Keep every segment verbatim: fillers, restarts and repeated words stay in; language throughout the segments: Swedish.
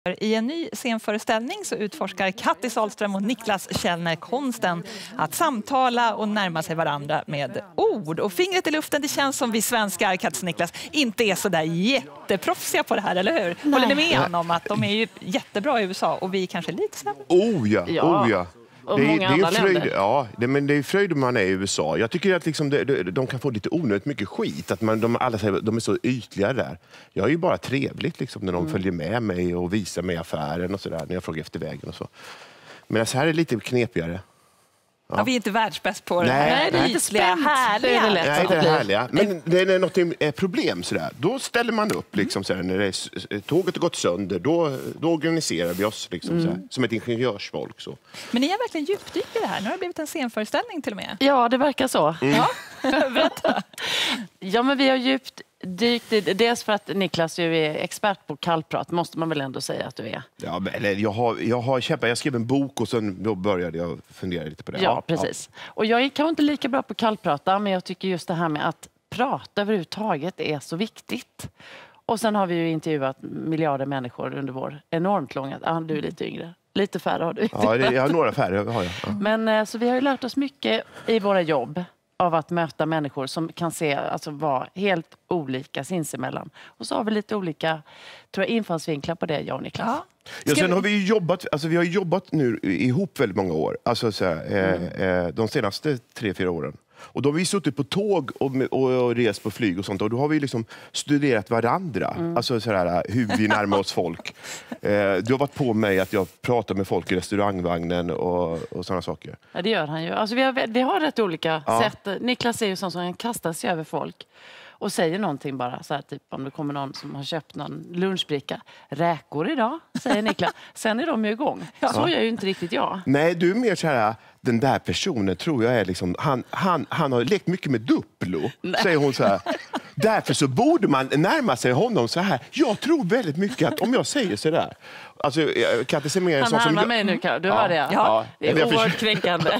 I en ny scenföreställning så utforskar Kattis Ahlström och Niklas Källner konsten att samtala och närma sig varandra med ord. Och fingret i luften, det känns som vi svenskar, Kattis och Niklas, inte är så där jätteproffsiga på det här, eller hur? Nej. Håller ni med om att de är ju jättebra i U S A och vi kanske lite sämre? Oh ja, ja. oh ja. Och det, många det är andra fröjd, länder. ja, det, men det är fröjd om man är i U S A. Jag tycker att liksom de, de, de kan få lite onödigt mycket skit. Att man, de, alla säger, de är så ytliga där. Jag är ju bara trevligt liksom, när de mm. följer med mig och visar mig affären och sådär. När jag frågar efter vägen och så. Men så här är det lite knepigare. Ja. Ja, vi är inte världsbäst på det. Nej, Nej, det är lite spänt. Härliga. Det är det Nej, det är härliga. Men det är något är problem sådär. Då ställer man upp liksom sådär, när det är, tåget har gått sönder, då, då organiserar vi oss liksom mm. sådär, som ett ingenjörsfolk så. Men ni har verkligen djupdykt i det här. Nu har det blivit en scenföreställning till och med. Ja, det verkar så. Mm. Ja, berätta. Ja, men vi har djupt dykt i, dels för att Niklas ju är expert på kallprat, måste man väl ändå säga att du är. Ja, men, eller, jag har, jag har kämpat, jag skrev en bok och sen då började jag fundera lite på det. Ja, ja precis. Ja. Och jag är kanske inte lika bra på kallprata, men jag tycker just det här med att prata överhuvudtaget är så viktigt. Och sen har vi ju intervjuat miljarder människor under vår enormt långa... Ah, du är lite yngre. Lite färre har du. Ja, det, jag har några färre. Har jag. Ja. Men så vi har ju lärt oss mycket i våra jobb av att möta människor som kan se, alltså vara helt olika sinsemellan. Och så har vi lite olika, tror jag, infallsvinklar på det, jag och Niklas. Ja. Ja, sen har vi ju jobbat, alltså vi har jobbat nu ihop väldigt många år. Alltså så här, mm. eh, de senaste tre, fyra åren. Och då har vi suttit på tåg och, och, och rest på flyg och sånt. Och då har vi liksom studerat varandra. Mm. Alltså sådär, hur vi närmar oss folk. Eh, du har varit på mig att jag pratar med folk i restaurangvagnen och, och sådana saker. Ja, det gör han ju. Alltså vi har, vi har rätt olika ja. sätt. Niklas är ju sån som han kastar sig över folk. Och säger någonting bara. Så här, typ om det kommer någon som har köpt någon lunchbricka. Räkor idag, säger Niklas. Sen är de ju igång. Ja. Så gör ju inte riktigt jag. Nej, du är mer så här... Den där personen tror jag är liksom... Han, han, han har lekt mycket med Duplo, nej. Säger hon så här. Därför så borde man närma sig honom så här. Jag tror väldigt mycket att om jag säger så där... Alltså, Kattis är mer en han sån som... Han mig nu, du ja, hör det. Ja. Ja. Det är ja, oerhört kränkande.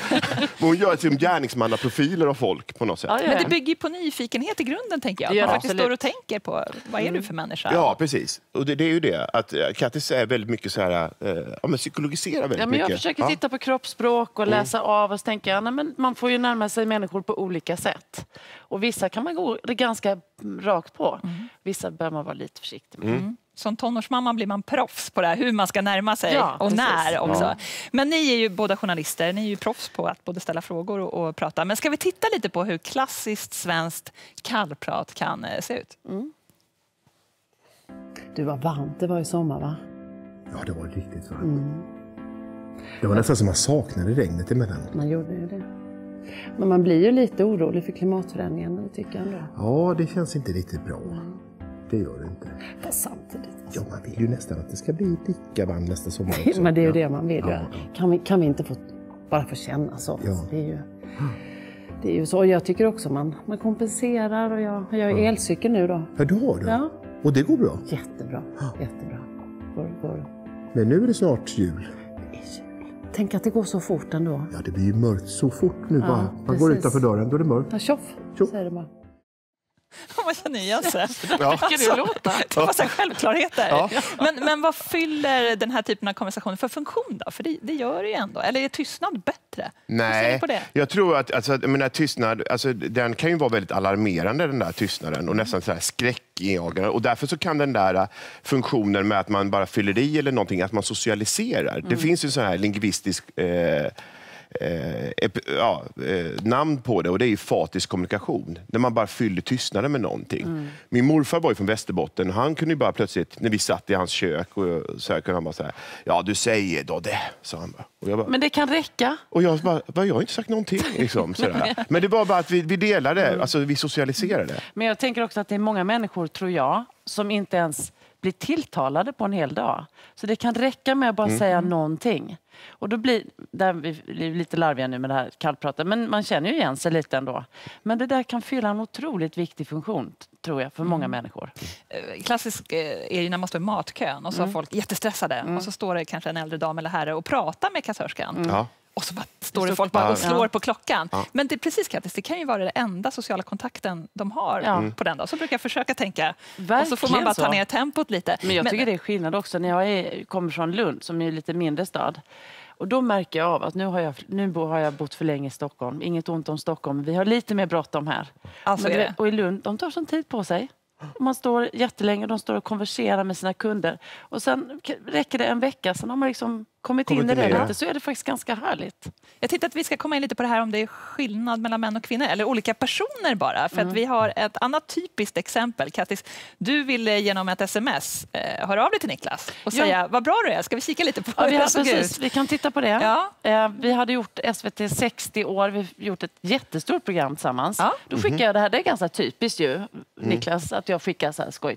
Hon gör liksom gärningsmannaprofiler av folk på något sätt. Ja, ja. Men det bygger ju på nyfikenhet i grunden, tänker jag. Att man ja, faktiskt står och tänker på, vad är du för människa? Ja, precis. Och det, det är ju det. Att Kattis är väldigt mycket så här... Eh, ja, men psykologiserar väldigt ja, men jag mycket. försöker ja. titta på kroppsspråk och läsa mm. av och så tänker jag, nej, men man får ju närma sig människor på olika sätt. Och vissa kan man gå ganska rakt på. Mm. Vissa bör man vara lite försiktig med. Mm. Som tonårsmamma blir man proffs på det här, hur man ska närma sig ja, och precis. När också. Ja. Men ni är ju båda journalister, ni är ju proffs på att både ställa frågor och, och prata. Men ska vi titta lite på hur klassiskt svenskt kallprat kan eh, se ut? Mm. Du var varmt, det var i sommar, va? Ja, det var riktigt varmt. Mm. Det var nästan som man saknade regnet emellan. Man gjorde ju det. Men man blir ju lite orolig för klimatförändringen, det tycker jag ändå. Ja, det känns inte riktigt bra. Mm. Det gör det inte. Fast samtidigt. Ja, man vill ju nästan att det ska bli lika varmt nästa sommar också. Men det är ju ja. det man vill. Ja, ja. Kan, vi, kan vi inte få, bara få känna så? Ja. Det är ju, det är ju så. Jag tycker också man, man kompenserar. Och jag, jag är ja. elcykel nu då. Ja, du har det? Ja. Och det går bra? Jättebra. Jättebra. Går, går. Men nu är det snart jul. Det är jul. Tänk att det går så fort ändå. Ja, det blir ju mörkt så fort nu. Ja, bara. Man precis. går utanför dörren, då är det mörkt. Ja, tjoff, tjoff. Säger det bara. Man känner igen sig. Ja. Alltså, det var så självklarheter. Ja. Men, men vad fyller den här typen av konversation för funktion då? För det, det gör det ju ändå. Eller är tystnad bättre? Nej, jag tror att alltså, jag menar, tystnad, alltså, den kan ju vara väldigt alarmerande, den där tystnaden. Och nästan så här skräckinjagande. Och därför så kan den där funktionen med att man bara fyller i eller någonting, att man socialiserar. Mm. Det finns ju så här lingvistisk... Eh, Eh, ja, eh, namn på det, och det är ju fatisk kommunikation, när man bara fyller tystnaden med någonting. Mm. Min morfar var ju från Västerbotten, han kunde ju bara plötsligt, när vi satt i hans kök och så här, kunde han bara säga, ja du säger då det, sa han bara. Och jag bara, men det kan räcka. Och jag bara, jag har inte sagt någonting liksom, sådär. Men det var bara att vi, vi delade, mm. alltså vi socialiserade. Men jag tänker också att det är många människor, tror jag, som inte ens blir tilltalade på en hel dag. Så det kan räcka med att bara mm. säga någonting. Och då blir, där vi är lite larviga nu med det här kallpratet, men man känner ju igen sig lite ändå. Men det där kan fylla en otroligt viktig funktion, tror jag, för många mm. människor. Klassiskt är ju när man står i matkön och så mm. har folk jättestressade. Mm. Och så står det kanske en äldre dam eller herre och pratar med kassörskan. Mm. Ja. Och så bara står det folk bara och slår Ja. på klockan. Ja. Men det är precis, Kattis, det kan ju vara den enda sociala kontakten de har Ja. på den dagen. Så brukar jag försöka tänka. Verkligen och så får man bara ta så. ner tempot lite. Men jag tycker det är skillnad också när jag är, kommer från Lund som är en lite mindre stad. Och då märker jag av att nu har jag, nu bo- har jag bott för länge i Stockholm. Inget ont om Stockholm. Vi har lite mer bråttom här. Alltså Men är du det. vet, och i Lund, de tar sån tid på sig. Man står jättelänge, de står och konverserar med sina kunder. Och sen k- räcker det en vecka, sen har man liksom kommit, Kommit in i in det i det. lite. Så är det faktiskt ganska härligt. Jag tänkte att vi ska komma in lite på det här om det är skillnad mellan män och kvinnor eller olika personer bara. För att vi har ett annat typiskt exempel. Kattis, du ville genom ett sms eh, höra av dig till Niklas och Ja. säga vad bra du är. Ska vi kika lite på Ja, hur vi, det har, såg precis, ut? vi kan titta på det. Ja. Eh, vi hade gjort S V T sextio år, vi har gjort ett jättestort program tillsammans. Ja. Då skickade jag det här, det är ganska typiskt ju, Niklas, att jag skickar så här skoj.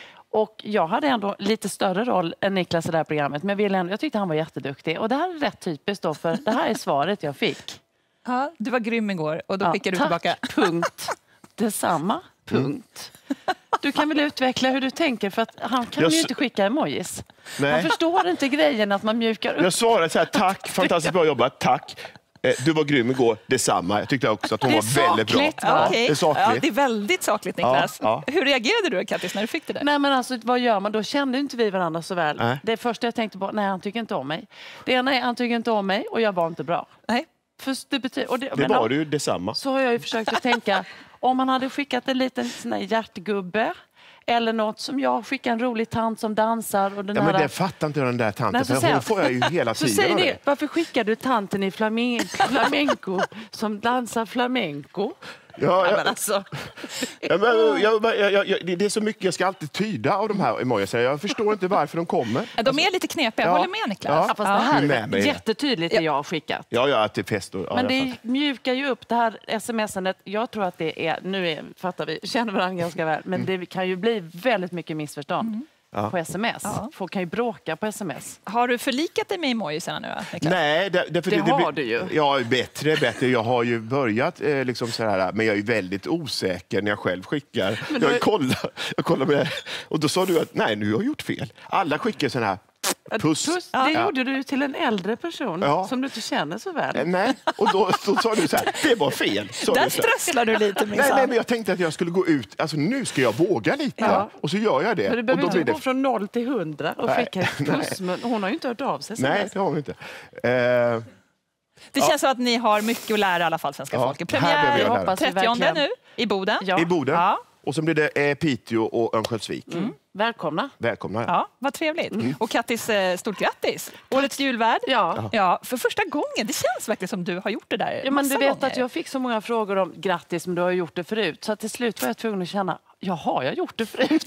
Och jag hade ändå lite större roll än Niklas i det här programmet, men jag, ville ändå, jag tyckte han var jätteduktig. Och det här är rätt typiskt då, för det här är svaret jag fick. Ja, du var grym igår och då Ja, skickade du tack, tillbaka. punkt. Detsamma, punkt. Du kan väl utveckla hur du tänker, för att han kan Jag ju s- inte skicka emojis. Nej. Han förstår inte grejen att man mjukar upp. Jag svarade så här, tack, fantastiskt bra jobbat, tack. Eh, Du var grym igår, detsamma. Jag tyckte också att hon Det är var väldigt bra. sakligt, va? Ja, Ja, okej. det är sakligt. Ja, det är väldigt sakligt, Niklas. Ja, Hur reagerade du, Kattis, när du fick det där? Nej, men alltså, vad gör man? Då kände inte vi varandra så väl. Nej. Det första jag tänkte på, nej, han tycker inte om mig. Det ena är, han tycker inte om mig och jag var inte bra. Nej. För det betyder, och det, Det men, var det ju detsamma. Så har jag ju försökt att tänka, om man hade skickat en liten sån här hjärtgubbe eller något som jag, skickar en rolig tant som dansar och den Ja, här... men det fattar inte den där tanten, Nej, så för säger hon jag- får jag ju hela så tiden säg av det, det. varför skickar du tanten i flamen- flamenco som dansar flamenco? Ja, Ja, ja, men alltså, ja, men, jag, jag, jag, jag, det är så mycket jag ska alltid tyda av de här emojis. Jag förstår inte varför de kommer. Ja, de är lite knepiga, jag Ja. håller med Niklas. Ja. ja, fast det här Du är med är mig. jättetydligt det jag har skickat. Ja, ja, till fest och... Ja, Men jag det fattar. mjukar ju upp det här smsandet. Jag tror att det är, nu är, fattar vi, känner varandra ganska väl, men det kan ju bli väldigt mycket missförstånd på sms. Ja. Folk kan ju bråka på sms. Har du förlikat dig med emojisarna nu, Niklas? Nej, det, det, för Det det, har du ju. Ja, bättre, bättre. Jag har ju börjat eh, liksom så här, men jag är väldigt osäker när jag själv skickar. då- Jag kollar, jag kollar med, och då sa du att nej, nu har jag gjort fel. Alla skickar sån här puss. Puss, det Ja. gjorde du till en äldre person Ja. som du inte känner så väl. Eh, Nej, och då, då sa du så här, det var fel. Sa Där du så här. strösslar du lite, Nej, nej, minsann. men jag tänkte att jag skulle gå ut, alltså nu ska jag våga lite. Ja. Och så gör jag det. Men du Och behöver då inte blir gå det... från noll till hundra och Nej, skicka ett nej. puss. Men hon har ju inte hört av sig. sen Nej, dess. det har hon inte. Eh, Det känns som att ni har mycket att lära i alla fall, svenska Ja, folket. här behöver Premiär jag lära. Hoppas vi trettionde verkligen. nu i Boden. Ja. I Boden. Ja. Och så blir det eh, Piteå och Örnsköldsvik. Välkomna. Välkomna. Ja, vad trevligt. Och Kattis, eh, stort grattis! Årets julvärd. Ja. Ja, för första gången. Det känns verkligen som du har gjort det där Ja, men du massa vet gånger. att jag fick så många frågor om grattis, men du har gjort det förut. Så att till slut var jag tvungen att känna, jaha, jag har gjort det förut.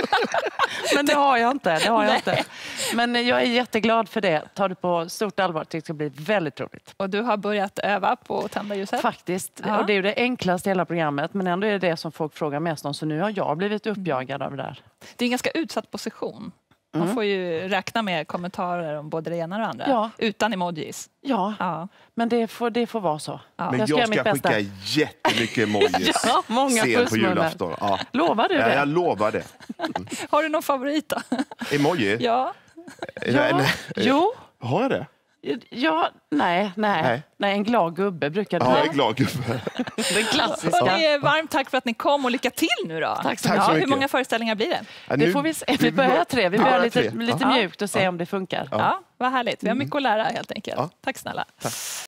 Men det har jag inte. Det har jag inte. Men jag är jätteglad för det. Ta det på stort allvar. Det ska bli väldigt roligt. Och du har börjat öva på att tända ljuset. Faktiskt. Ja. Och det är ju det enklaste i hela programmet. Men ändå är det det som folk frågar mest om. Så nu har jag blivit uppjagad av det där. Det är en ganska utsatt position. Man får ju räkna med kommentarer om både det ena och det andra. Ja. Utan emojis. Ja, Ja. men det får, det får vara så. Ja. Men jag jag ska ska, göra mitt bästa. skicka jättemycket emojis Ja, många sen på pussmunnar. julafton. Ja. Lovar du Ja, det? jag lovar det. Har du någon favorit då? Emoji? Ja. Nej, Ja. nej. Jo. Har jag det? Ja, nej, nej. Nej. Nej, en glad gubbe brukar det Ja, jag vara. är glad gubbe. Den klassiska. Hörrni, varmt tack för att ni kom och lycka till nu då. Tack så Tack Ja, så hur mycket. många föreställningar blir det? Ja, Det nu- får vi se. Vi börjar tre. Vi Ja, börjar lite, tre. lite Ja. mjukt och se om det funkar. Ja, vad härligt. Vi har mycket att lära helt enkelt. Ja. Tack snälla.